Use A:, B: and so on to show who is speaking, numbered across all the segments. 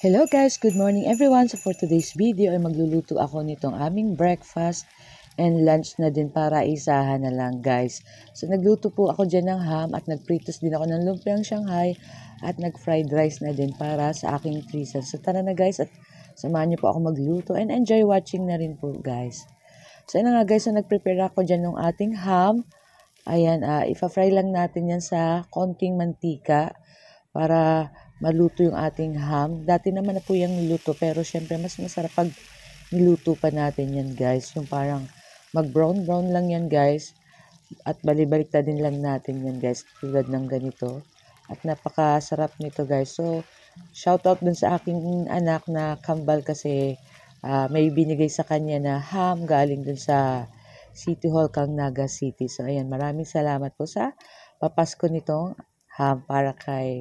A: Hello guys, good morning everyone. So for today's video ay magluluto ako nitong aming breakfast and lunch na din para isahan na lang guys. So nagluto po ako dyan ng ham at nagpritos din ako ng lumpiang Shanghai at nag-fried rice na din para sa aking freezer. So tara na guys at samahan niyo po ako magluto and enjoy watching na rin po guys. So yun na nga guys, so nagprepare ako dyan ng ating ham. Ayan, ipa-fry lang natin yan sa konting mantika para maluto yung ating ham. Dati naman na po yung niluto pero syempre mas masarap pag niluto pa natin yan guys. Yung parang mag-brown lang yan guys. At balibalik na din lang natin yan guys. Tulad ng ganito. At napakasarap nito guys. So shoutout dun sa aking anak na kambal kasi may binigay sa kanya na ham galing dun sa City Hall kang Naga City. So ayan, maraming salamat po sa papasko nitong ham para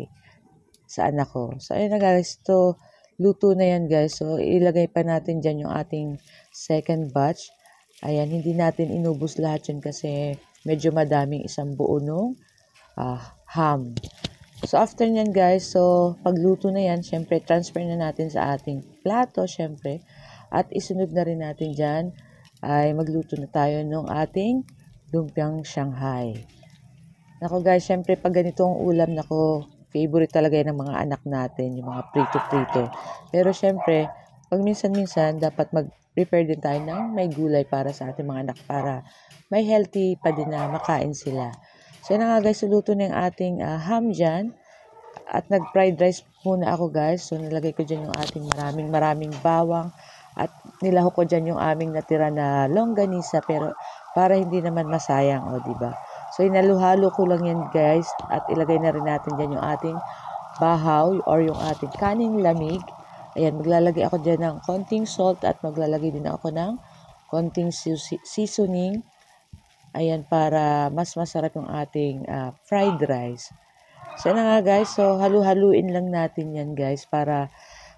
A: sa anak ko. So ayun na guys, to luto na yan guys. So ilagay pa natin dyan yung ating second batch. Ayan, hindi natin inubos lahat yan kasi medyo madaming isang buo nung ham. So after nyan guys, so pagluto na yan, syempre transfer na natin sa ating plato syempre. At isunod na rin natin dyan ay magluto na tayo ng ating lumpiang Shanghai. Nako guys, syempre pag ganito ang ulam, nako, favorite talaga yan ng mga anak natin, yung mga prito-prito. Pero syempre, pag minsan-minsan, dapat mag-prepare din tayo ng may gulay para sa ating mga anak para may healthy pa din na makain sila. So yun na nga guys, luto na yung ating ham dyan. At nag-fried rice muna ako guys. So nilagay ko dyan yung ating maraming bawang. At nilahok ko dyan yung aming natira na longganisa pero para hindi naman masayang, o diba? So inaluhalo ko lang yan guys at ilagay na rin natin dyan yung ating bahaw or yung ating kaning lamig. Ayan, maglalagay ako dyan ng konting salt at maglalagay din ako ng konting seasoning. Ayan, para mas masarap yung ating fried rice. So na nga guys, so halu-haluin lang natin yan guys para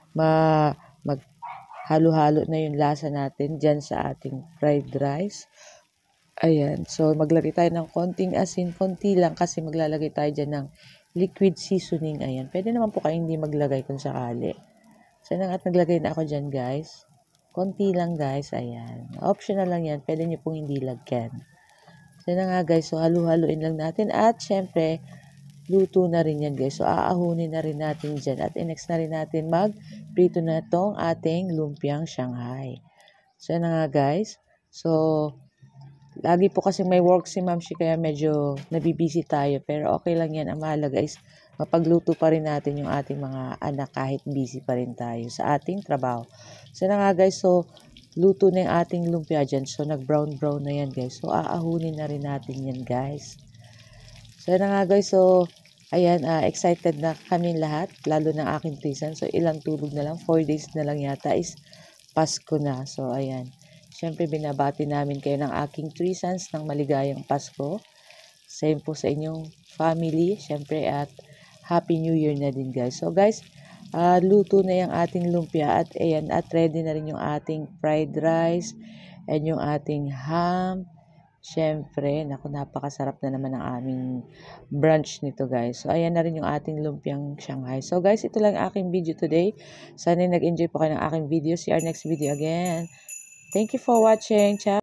A: halo-halo na yung lasa natin dyan sa ating fried rice. Ayan, so maglagay tayo ng konting asin, konti lang kasi maglalagay tayo dyan ng liquid seasoning. Ayan, pwede naman po kayo hindi maglagay kung sakali. So at naglagay na ako dyan guys. Konti lang guys, ayan. Optional lang yan, pwede nyo pong hindi lagyan. So na nga guys, so halu-haluin lang natin at syempre, luto na rin yan guys. So aahunin na rin natin dyan at next na rin natin mag-prito na tong ating lumpiang Shanghai. So na nga guys, so lagi po kasi may work si Ma'am Shi kaya medyo nabibisi tayo. Pero okay lang yan. Ang mahalaga is mapagluto pa rin natin yung ating mga anak kahit busy pa rin tayo sa ating trabaho. So na nga guys, so luto na yung ating lumpia dyan. So nag-brown na yan guys. So aahunin na rin natin yan guys. So na nga guys, so ayan, excited na kami lahat. Lalo ng aking tisan. So ilang tulog na lang, 4 days na lang yata is Pasko na. So ayan. Siyempre, binabati namin kayo ng aking 3 sons ng maligayang Pasko. Same po sa inyong family. Siyempre, at Happy New Year na din, guys. So, guys, luto na yung ating lumpia. At, ayan, at ready na rin yung ating fried rice and yung ating ham. Siyempre, naku, napakasarap na naman ang aming brunch nito, guys. So, ayan na rin yung ating lumpiang Shanghai. So, guys, ito lang aking video today. Sana nag-enjoy po kayo ng aking video. See our next video again. Thank you for watching. Ciao.